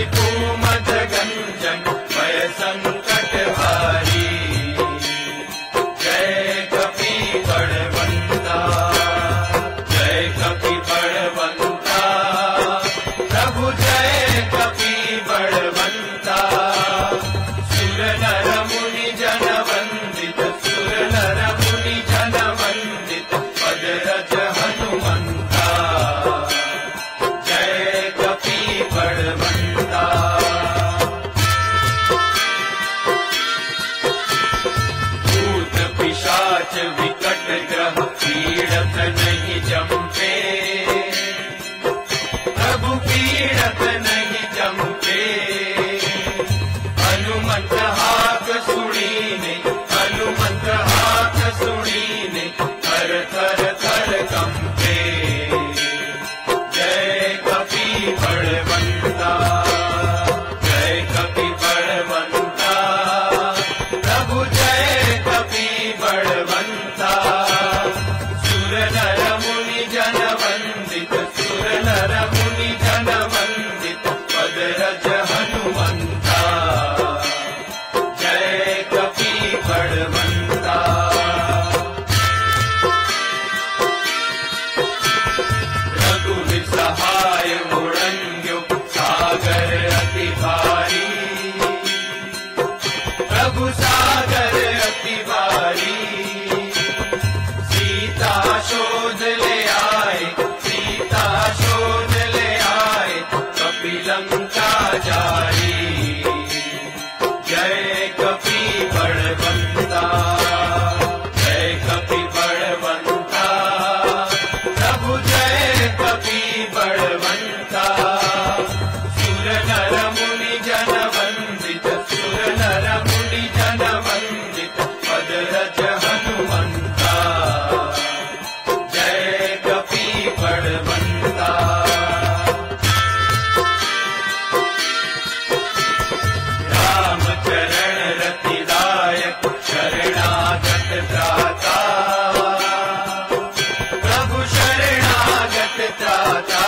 रिपुमद गंजन भय संकट हारी। जय कपि बड़वंता, जय कपि बड़वंता, प्रभु जय कपि बड़वंता। सुर नर मुनि जन वंदित, सुर नर मुनि जन वंदित, पद रज हनुमंता। जय कपि बड़वंता। भूत पिशाच विकट ग्रह पीड़त नहीं जमते, प्रभु पीड़त नहीं जमते। हनुमंत हाक सुनीने, हनुमंत हाक सुनीने, थर थर थर कंपे। जय कपि बड़वंता, जय कपि बड़वंता, प्रभु जय कपि बड़वंता। सुर नर मुनि जन वंदित, सुर नर मुनि जन वंदित, पद रज हनुमंता। जय कपि बड़वंता। रघुवीर सहाय मुड़ंग्यो सागर अति भारी, प्रभु सागर अति भारी। सीता शोध ले आए, सीता शोध ले आए, कपि लंका जारी। जय कपि बड़वंता, जय कपि बड़वंता, प्रभु जय कपि बड़वंता। सुर नर मुनि जन वंदित, सुर नर मुनि जन वंदित, पद रज हनुमंता। जय कपि बड़वंता। राम चरण रतिदायक शरणागत त्राता, प्रभु शरणागत त्राता।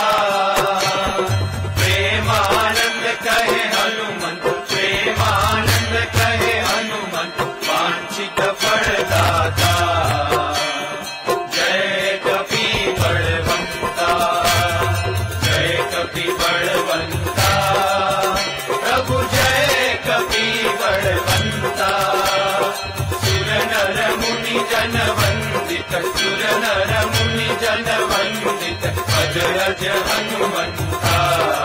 प्रेमानंद कहे हनुमंत, प्रेमानंद कहे हनुमंत, वांछित फलदाता। जय कपि बड़वंता, जय कपि बड़वंता, प्रभु जय कपि बड़वंता। सुर नर मुनि जन वंदित, सुर नर मुनि जन वंदित, पद रज हनुमंता।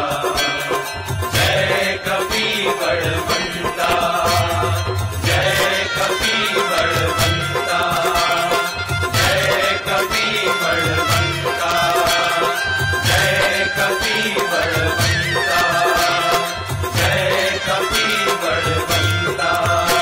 जय कपि बड़वंता, जय कपि बड़वंता, जय कपि बड़वंता, जय कपि बड़वंता, जय कपि बड़वंता।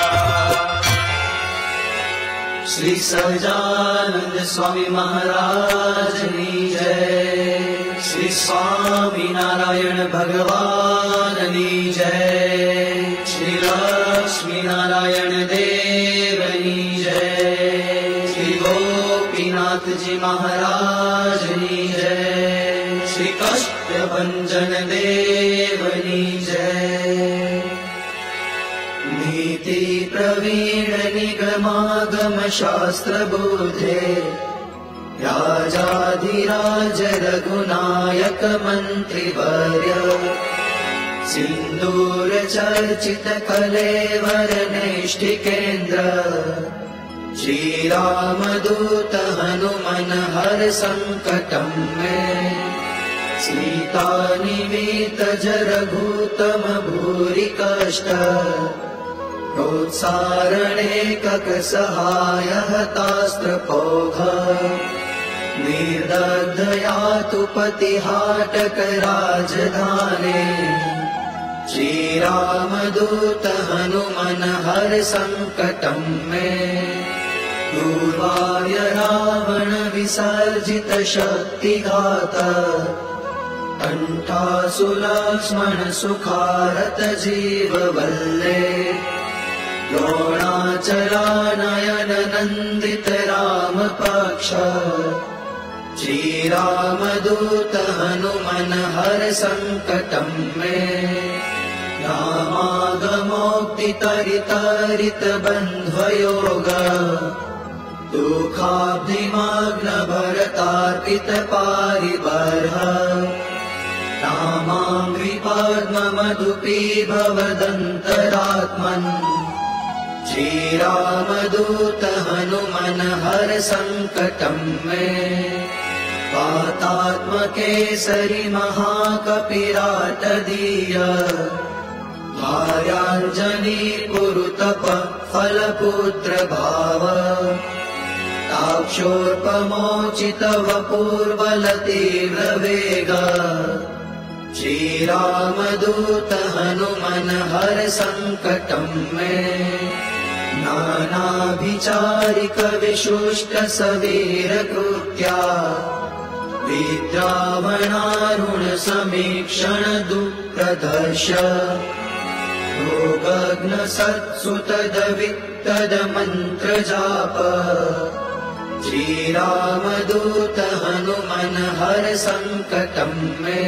श्री सहजानंद स्वामी महाराज की जय। श्री स्वामी नारायण भगवान की जय। श्री लक्ष्मी नारायण देव की जय। श्री गोपीनाथ जी महाराज की जय। श्री कष्टभंजन देव की जय। नीति प्रवीण निगमागम शास्त्र बोधे, राजाधिराज रघुनायक मंत्रिवर्य। सिंदूर चर्चित कलेवर नैष्ठिकेन्द्र, श्री राम दूत हनुमन हर संकटं मे। सीता निवीत जरघूतम भूरि कष्ट, प्रोत्सारणे कक सहाय हतास्त्र पौघ। निर्दग्धयातु पतिहाटक राजधाने, श्री राम दूत हनुमन हर संकटं मे। दूर्वाय रावण विसर्जित शक्तिघात, कंठासुलक्ष्मण सुखारत जीव वल्ले। द्रोणाचलानयन नंदित राम पक्ष, श्री राम दूत हनुमन हर संकटं मे। रामागमोक्तितरितरितबन्ध्वयोग दुःखाब्धिमग्नभरतार्पितपारिबर्ह रामाङ्घ्रिपद्ममधुपीभवदन्तरात्मन् श्रीरामदूत हनुमन् हर सङ्कटं मे वातात्मकेसरि महाकपिराटदीय भार्याञ्जनी कुरुतप फलपुत्र भाव ताक्षोर्पमोचित वपुर्बलतीव्रवेग श्रीरामदूत हनुमन् हर सङ्कटं मे नानाभिचारिक विशुष्ट सवीरकृत्या विद्रावणारुण समीक्षण दुःप्रदर्श भोगग्न सत्सुतदवित्तद मन्त्रजाप श्रीरामदूत हनुमन् हर सङ्कटं मे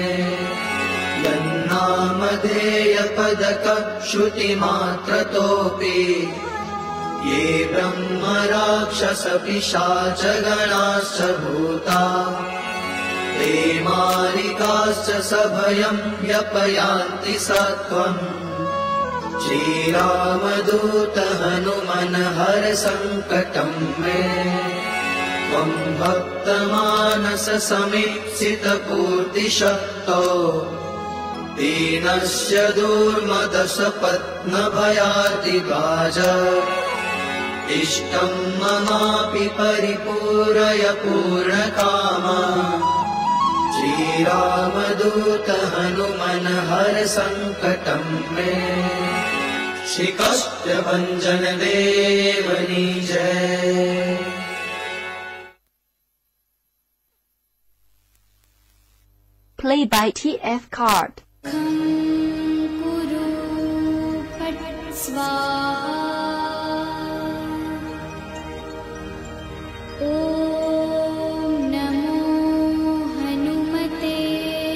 यन्नामधेयपदक श्रुतिमात्रतोऽपि ये ब्रह्म राक्षस पिशाच गणाश्च भूता ते मारिकाश्च सभयं व्यपयान्ति सत्त्वम् श्रीरामदूत हनुमन् हर सङ्कटं मे त्वं भक्तमानस समीप्सितपूर्तिशक्तो दीनस्य दुर्मदसपत्नभयार्तिभाज इष्टं ममापि परिपूरय पूर्णकामा श्रीरामदूत हनुमन् हर सङ्कटं मे श्रीकाष्ठभञ्जन देवनी जय। Play by TF Card. Kuru Pat Swaha Om Namo Hanumate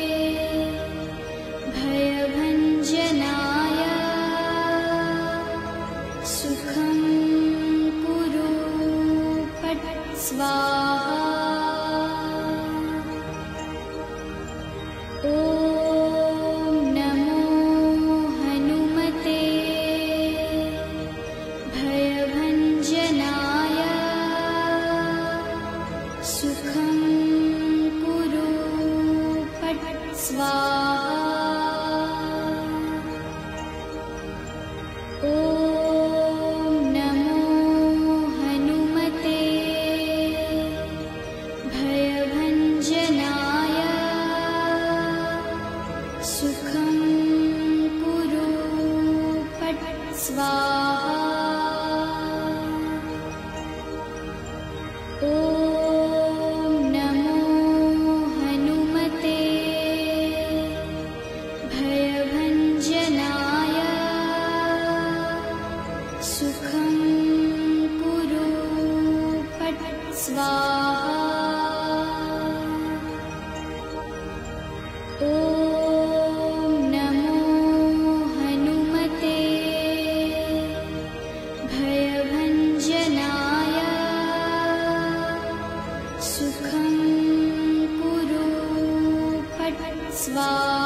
Bhayabhanjanaya Sukham Kuru Pat Swaha Om Namo Hanumate Bhayabhanjanaya Sukham Kuru Pat Swaha Om Namo Hanumate Bhayabhanjanaya Sukham Kuru Pat Swaha Om Namo Hanumate Bhayabhanjanaya Sukham Kuru Pat Swaha Om Namo Hanumate Bhayabhanjanaya Sukham Kuru Pat Swaha